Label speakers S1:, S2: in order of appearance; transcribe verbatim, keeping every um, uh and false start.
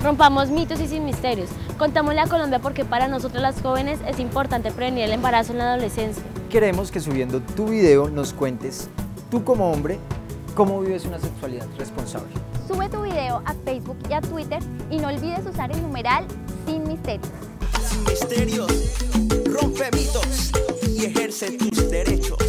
S1: Rompamos mitos y sin misterios. Contámosle a Colombia porque para nosotros las jóvenes es importante prevenir el embarazo en la adolescencia.
S2: Queremos que subiendo tu video nos cuentes, tú como hombre, cómo vives una sexualidad responsable.
S3: Sube tu video a Facebook y a Twitter y no olvides usar el numeral Sin Misterios.
S4: Sin misterios, rompe mitos y ejerce tus derechos.